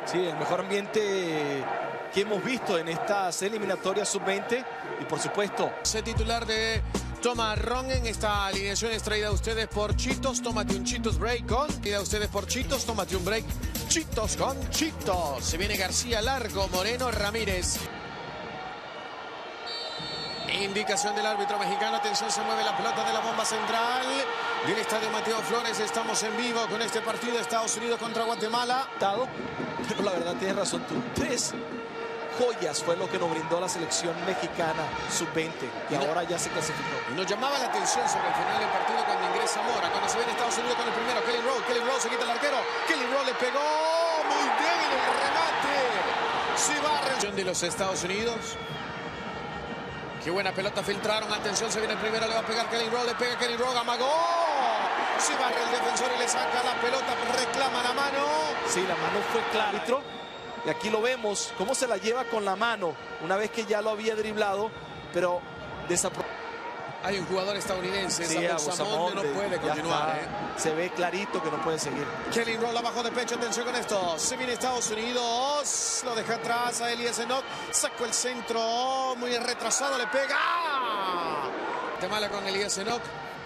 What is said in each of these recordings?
Sí, el mejor ambiente que hemos visto en estas eliminatorias sub-20 y por supuesto Ese titular de Thomas Rongen. Esta alineación es traída a ustedes por Cheetos. Tómate un Cheetos Break con. Traída a ustedes por Cheetos. Tómate un break. Cheetos con Cheetos. Se viene García, Largo, Moreno, Ramírez. Indicación del árbitro mexicano. Atención, se mueve la pelota de la bomba central del estadio Mateo Flores. Estamos en vivo con este partido de Estados Unidos contra Guatemala. pero la verdad tienes razón tú. 3 joyas fue lo que nos brindó la selección mexicana sub-20 y ahora ya se clasificó. Nos llamaba la atención sobre el final del partido cuando ingresa Mora, cuando se viene Estados Unidos con el primero. Kelly Rowe se quita el arquero. Kelly Rowe le pegó muy débil el remate. Se va de los Estados Unidos. Qué buena pelota filtraron. Atención, se viene el primero, le va a pegar Kelly Rowe, le pega Kelly Rowe, amagó. Se barre el defensor y le saca la pelota, reclama la mano. Sí, la mano fue clara. Y aquí lo vemos, cómo se la lleva con la mano, una vez que ya lo había driblado, pero hay un jugador estadounidense, sí, Samón, no puede continuar. Se ve clarito que no puede seguir. Kelly Rowe abajo de pecho, atención con esto. Se viene Estados Unidos, lo deja atrás a Elias Enoch, sacó el centro, muy retrasado, le pega. Guatemala con Elias Enoch.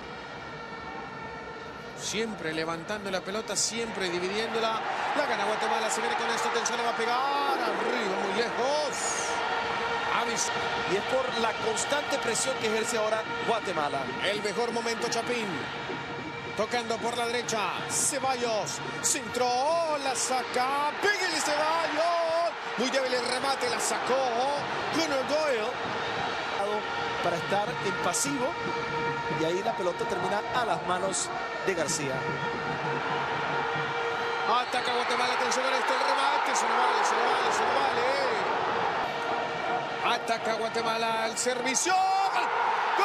Siempre levantando la pelota, siempre dividiéndola. La gana Guatemala, se viene con esto, atención, le va a pegar. Arriba, muy lejos. Y es por la constante presión que ejerce ahora Guatemala. El mejor momento, Chapín. Tocando por la derecha, Ceballos. Centró, la saca. ¡Pégale, Ceballos! Muy débil el remate, la sacó Connor Doyle. Para estar en pasivo. Y ahí la pelota termina a las manos de García. Ataca Guatemala, atención a esto, el remate. Se lo vale. Ataca Guatemala, el servicio. ¡Gol!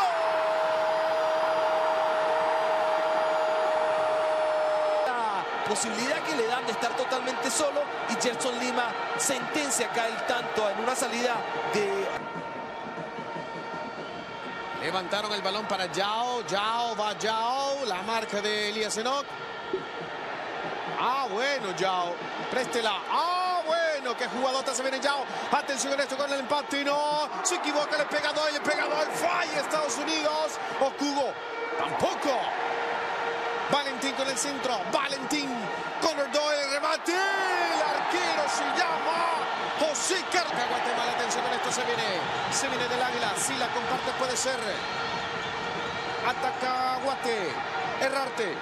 La posibilidad que le dan de estar totalmente solo y Gerson Lima sentencia acá el tanto en una salida de... Levantaron el balón para Yao. Yao. La marca de Elias Enoch. Bueno, Yao. Préstela. Bueno, qué jugadota se viene Yao. Atención en esto con el empate. No, se equivoca, le pega Doyle. Falla Estados Unidos. Okugo. Tampoco. Valentín con el centro. Connor Doyle, remate. El arquero se llama José Carlos. Guatemala, atención con esto, se viene del Águila. Si la comparte puede ser. Ataca Guate. Errarte.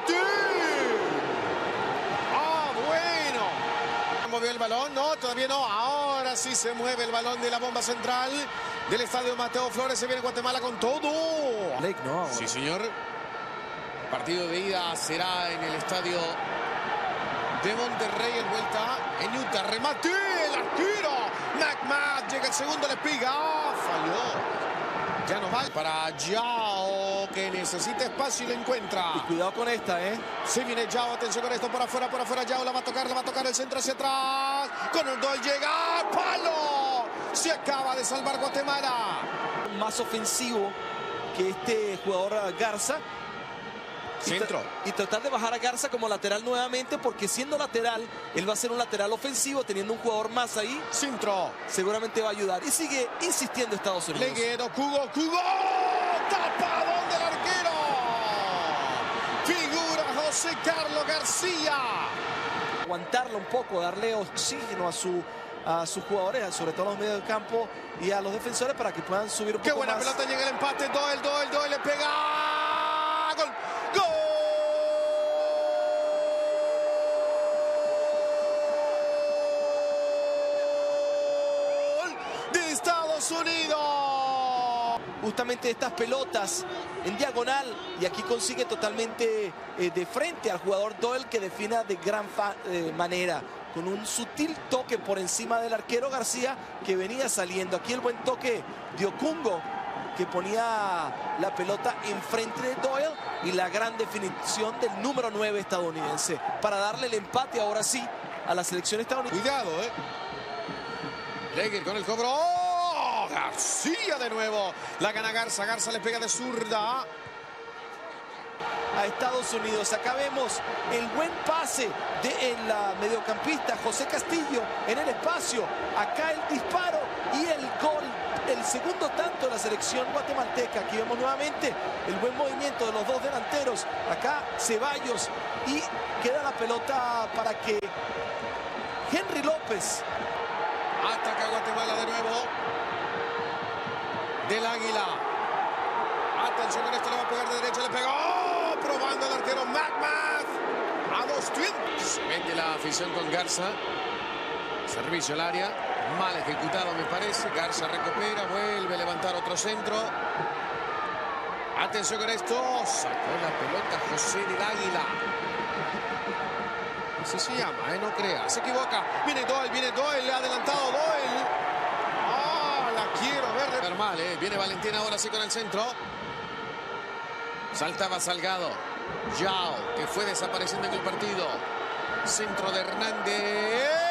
Bueno. ¿Movió el balón? No, todavía no. Ahora sí se mueve el balón de la bomba central del estadio Mateo Flores. Se viene Guatemala con todo. Sí, señor. Partido de ida será en el estadio de Monterrey, en vuelta en Utah. Remate, el arquero. McMahon llega el segundo, le pega. Falló. Ya no vale para Yao, que necesita espacio y lo encuentra. Y cuidado con esta, Se viene Yao, atención con esto, por afuera, Yao la va a tocar el centro hacia atrás. Connor Doyle llega, ¡palo! Se acaba de salvar Guatemala. Más ofensivo que este jugador Garza. Centro. Y tratar de bajar a Garza como lateral nuevamente, porque siendo lateral, él va a ser un lateral ofensivo, teniendo un jugador más ahí. Centro. Seguramente va a ayudar. Y sigue insistiendo Estados Unidos. Leguero, Cugo. Tapadón del arquero. Figura José Carlos García. Aguantarlo un poco, darle oxígeno a sus jugadores, sobre todo a los medios del campo y a los defensores, para que puedan subir un poco más. Qué buena pelota, llega el empate. Doyle le pega. Estados Unidos. Justamente estas pelotas en diagonal, y aquí consigue totalmente de frente al jugador Doyle, que defina de gran manera, con un sutil toque por encima del arquero García, que venía saliendo. Aquí el buen toque de Okungo, que ponía la pelota enfrente de Doyle, y la gran definición del número 9 estadounidense para darle el empate ahora sí a la selección estadounidense. Cuidado, Leguer con el cobro. García de nuevo. La gana Garza. Garza le pega de zurda. a Estados Unidos. Acá vemos el buen pase del mediocampista José Castillo en el espacio. Acá el disparo y el gol. El segundo tanto de la selección guatemalteca. Aquí vemos nuevamente el buen movimiento de los dos delanteros. Acá Ceballos y queda la pelota para que Henry López. Ataca Guatemala de nuevo. Del Águila. Atención con esto, le va a pegar de derecha, le pegó. ¡Oh! Probando el arquero McMath. A dos tiempos. Se mete la afición con Garza. Servicio al área. Mal ejecutado me parece. Garza recupera, vuelve a levantar otro centro. Atención con esto. Sacó la pelota José del Águila. Así se llama, no crea. Se equivoca. Viene Doyle, adelantado Doyle. ¡Ah! La quiero ver. Normal, Viene Valentín ahora sí con el centro. Saltaba Salgado. Yao, que fue desapareciendo en el partido. Centro de Hernández.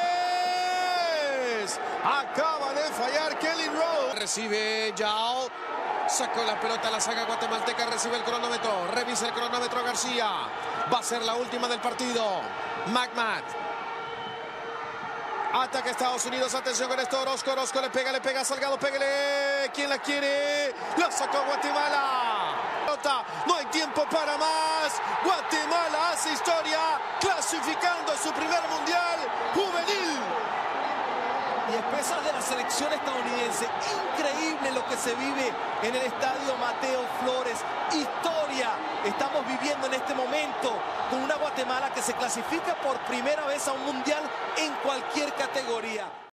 Acaba de fallar Kelly Rowe. Recibe Yao. Sacó la pelota, la saga guatemalteca. Recibe el cronómetro. Revisa el cronómetro García. Va a ser la última del partido. McMath. Ataca Estados Unidos. Atención con esto. Orozco le pega. Salgado, pégale. ¿Quién la quiere? La sacó Guatemala. No hay tiempo para más. Guatemala hace historia, clasificando su primer mundial juvenil. Y a pesar de la selección estadounidense, increíble lo que se vive en el estadio Mateo Flores. Historia estamos viviendo en este momento con una Guatemala que se clasifica por primera vez a un mundial en cualquier categoría.